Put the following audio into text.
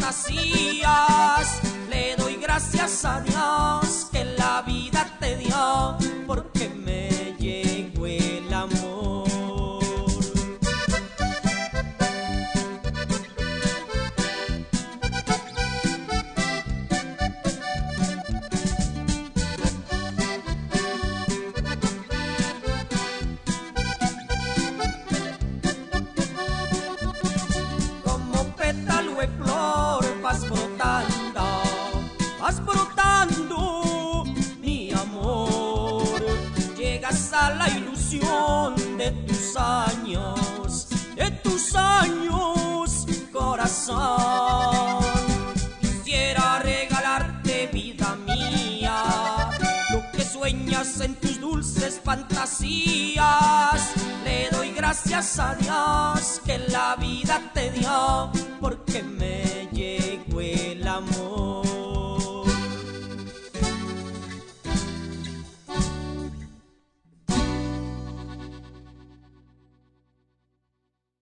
fantasías. Le doy gracias a Dios que la vida te dio, porque me llegó el amor. Como pétalo de flor vas brotando, mi amor. Llegas a la ilusión de tus años, corazón. Quisiera regalarte, vida mía, lo que sueñas en tus dulces fantasías. Le doy gracias a Dios que la vida te dio, porque me